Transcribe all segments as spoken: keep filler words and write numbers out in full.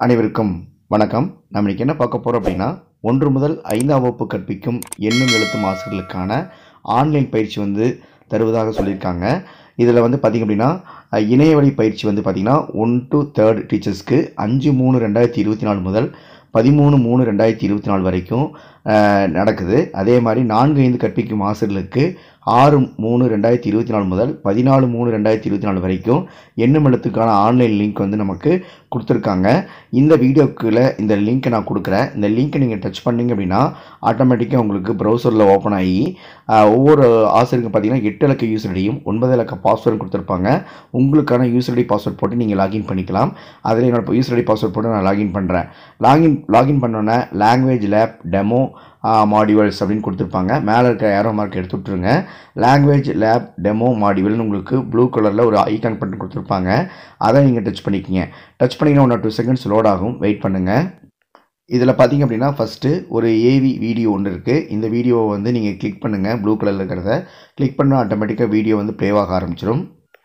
அனைவருக்கும் வணக்கம். நம்ம இன்னைக்கு என்ன பார்க்க போறோம் அப்படின்னா, ஒன்று முதல் ஐந்தாம் வகுப்பு கற்பிக்கும் எண்ணும் எழுத்தும் ஆசிரியர்களுக்கான ஆன்லைன் பயிற்சி வந்து தருவதாக சொல்லியிருக்காங்க. இதில் வந்து பார்த்திங்க அப்படின்னா, இணையவழி பயிற்சி வந்து பார்த்திங்கன்னா ஒன் டு தேர்ட் டீச்சர்ஸ்க்கு அஞ்சு மூணு ரெண்டாயிரத்தி இருபத்தி நாலு முதல் பதிமூணு மூணு ரெண்டாயிரத்தி இருபத்தி நாலு வரைக்கும் நடக்குது. அதே மாதிரி நான்கு ஐந்து கற்பிக்கும் ஆசிரியர்களுக்கு ஆறு மூணு ரெண்டாயிரத்தி இருபத்தி நாலு முதல் பதினாலு மூணு ரெண்டாயிரத்தி இருபத்தி நாலு வரைக்கும் எண்ணும் எழுத்துக்கான ஆன்லைன் லிங்க் வந்து நமக்கு கொடுத்துருக்காங்க. இந்த வீடியோக்குள்ள இந்த லிங்க்கை நான் கொடுக்குறேன். இந்த லிங்க்கை நீங்கள் டச் பண்ணிங்க அப்படின்னா ஆட்டோமேட்டிக்காக உங்களுக்கு ப்ரௌசரில் ஓப்பன் ஆகி ஒவ்வொரு ஆசிரியருக்கும் பார்த்தீங்கன்னா எட்டு இலக்க யூசர் ஐடியும் ஒன்பது இலக்க பாஸ்வேர்டும் கொடுத்துருப்பாங்க. உங்களுக்கான யூசர் ஐடி பாஸ்வேர்ட் போட்டு நீங்கள் லாகின் பண்ணிக்கலாம். அதில் என்னோட யூசர் ஐடி பாஸ்வேர்ட் போட்டு நான் லாகின் பண்ணுறேன். லாகின் லாகின் பண்ணோன்னே லாங்குவேஜ் லேப் டெமோ மாடியூல்ஸ் அப்படின்னு கொடுத்துருப்பாங்க. மேலே இருக்க ஏரோ மார்க் எடுத்து விட்டுருங்க. லாங்குவேஜ் லேப் டெமோ மாடியூல்னு உங்களுக்கு ப்ளூ கலரில் ஒரு ஐகான் பட்டன் கொடுத்துருப்பாங்க. அதை நீங்கள் டச் பண்ணிக்கிங்க. டச் பண்ணிங்கன்னா one or two seconds load ஆகும். வெயிட் பண்ணுங்கள். இதில் பார்த்தீங்க அப்படின்னா ஃபஸ்ட்டு ஒரு ஏவி வீடியோ ஒன்று இருக்குது. இந்த வீடியோவை வந்து நீங்கள் கிளிக் பண்ணுங்கள். ப்ளூ கலரில் இருக்கிறத கிளிக் பண்ணால் ஆட்டோமேட்டிக்காக வீடியோ வந்து ப்ளேவாக ஆரம்பிச்சிடும்.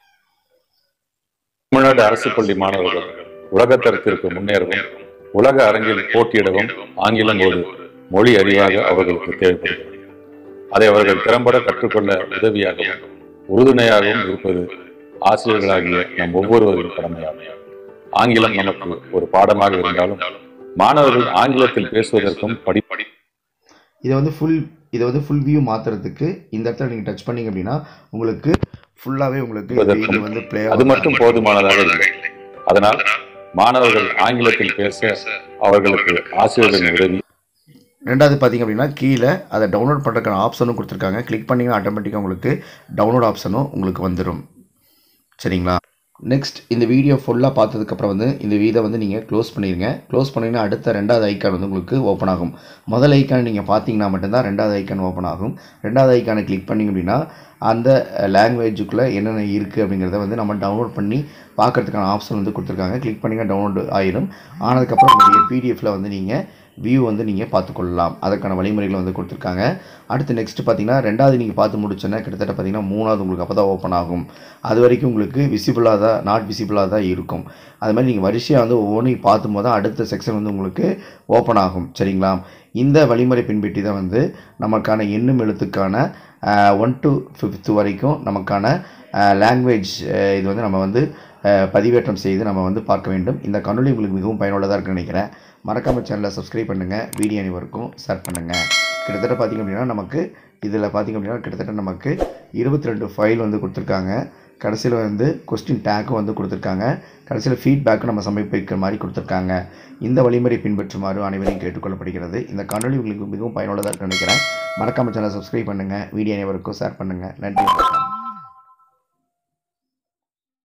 தமிழ்நாடு அரசு பள்ளி மாணவர்கள் உலகத்தரத்திற்கு முன்னேறவும் உலக அரங்கில் போட்டியிடவும் ஆங்கிலம் ஒரு மொழி அறிவாக அவர்களுக்கு தேவைப்படுகிறது. அதை அவர்கள் திறம்பட கற்றுக்கொள்ள உதவியாகவும் உறுதுணையாகவும் இருப்பது ஆசிரியர்களாகிய நம் ஒவ்வொருவரின் கடமையாகும். ஆங்கிலம் நமக்கு ஒரு பாடமாக இருந்தாலும் மாணவர்கள் ஆங்கிலத்தில் பேசுவதற்கும் படிப்படி இதை வந்து ஃபுல் இதை வந்து ஃபுல் வியூ மாற்றுறதுக்கு இந்த இடத்துல நீங்கள் டச் பண்ணிங்க அப்படின்னா உங்களுக்கு ஃபுல்லாகவே உங்களுக்கு வந்து ப்ளே அது மட்டும் போதுமானதாக இல்லை. அதனால் மாணவர்கள் ஆங்கிலத்தில் பேச அவர்களுக்கு ஆசிரியர்களின் உதவி. ரெண்டாவது பார்த்திங்க அப்படின்னா கீழே அதை டவுன்லோட் பண்ணுறதுக்கான ஆப்ஷனும் கொடுத்துருக்காங்க. கிளிக் பண்ணிங்கன்னா ஆட்டோமேட்டிக்காக உங்களுக்கு டவுன்லோட் ஆப்ஷனும் உங்களுக்கு வந்துடும். சரிங்களா? நெக்ஸ்ட் இந்த வீடியோ ஃபுல்லாக பார்த்ததுக்கப்புறம் வந்து இந்த வீடியோ வந்து நீங்கள் க்ளோஸ் பண்ணிடுங்க. க்ளோஸ் பண்ணிங்கன்னா அடுத்த ரெண்டாவது ஐக்கான் வந்து உங்களுக்கு ஓப்பன் ஆகும். முதல் ஐக்கான் நீங்கள் பார்த்தீங்கன்னா மட்டும்தான் ரெண்டாவது ஐக்கான் ஓப்பன் ஆகும். ரெண்டாவது ஐக்கானை கிளிக் பண்ணிங்க அப்படின்னா அந்த லாங்குவேஜுக்குள்ளே என்னென்ன இருக்குது அப்படிங்கிறத வந்து நம்ம டவுன்லோட் பண்ணி பார்க்குறதுக்கான ஆப்ஷன் வந்து கொடுத்துருக்காங்க. கிளிக் பண்ணிங்கன்னா டவுன்லோட் ஆயிடும். ஆனதுக்கப்புறம் உங்களுடைய பிடிஎஃப்பில் வந்து நீங்கள் வியூ வந்து நீங்கள் பார்த்துக்கொள்ளலாம். அதற்கான வழிமுறைகளை வந்து கொடுத்துருக்காங்க. அடுத்து நெக்ஸ்ட் பார்த்தீங்கன்னா ரெண்டாவது நீங்கள் பார்த்து முடிச்சோன்னா கிட்டத்தட்ட பார்த்தீங்கன்னா மூணாவது உங்களுக்கு அப்போ தான் ஓப்பன் ஆகும். அது வரைக்கும் உங்களுக்கு விசிபிளாக தான் நாட் விசிபிளாக தான் இருக்கும். அது மாதிரி நீங்கள் வரிசையாக வந்து ஒவ்வொன்றையும் பார்த்தும் போது தான் அடுத்த செக்ஷன் வந்து உங்களுக்கு ஓப்பன் ஆகும். சரிங்களா? இந்த வழிமுறை பின்பற்றி தான் வந்து நமக்கான எண்ணும் எழுத்துக்கான ஒன் டு ஃபிஃப்த்து வரைக்கும் நமக்கான லாங்குவேஜ் இது வந்து நம்ம வந்து பதிவேற்றம் செய்து நம்ம வந்து பார்க்க வேண்டும். இந்த காணொளி உங்களுக்கு மிகவும் பயனுள்ளதாக இருக்குன்னு நினைக்கிறேன். மறக்காமல் சேனலை சப்ஸ்கிரைப் பண்ணுங்கள். வீடியோ அனைவருக்கும் ஷேர் பண்ணுங்கள். கிட்டத்தட்ட பார்த்திங்க அப்படின்னா நமக்கு இதில் பார்த்திங்க அப்படின்னா கிட்டத்தட்ட நமக்கு இருபத்தி ரெண்டு ஃபைல் வந்து கொடுத்துருக்காங்க. கடைசியில் வந்து கொஸ்டின் டேக்கும் வந்து கொடுத்துருக்காங்க. கடைசியில் ஃபீட்பேக்கும் நம்ம சமர்ப்பிக்கிற மாதிரி கொடுத்துருக்காங்க. இந்த வழிமுறை பின்பற்றுமாறு அனைவரையும் கேட்டுக்கொள்ளப்படுகிறது. இந்த காணொளி உங்களுக்கு மிகவும் பயனுள்ளதாக இருக்குன்னு நினைக்கிறேன். மறக்காமல் சேனலை சப்ஸ்கிரைப் பண்ணுங்கள். வீடியோ அனைவருக்கும் ஷேர் பண்ணுங்கள். நன்றி.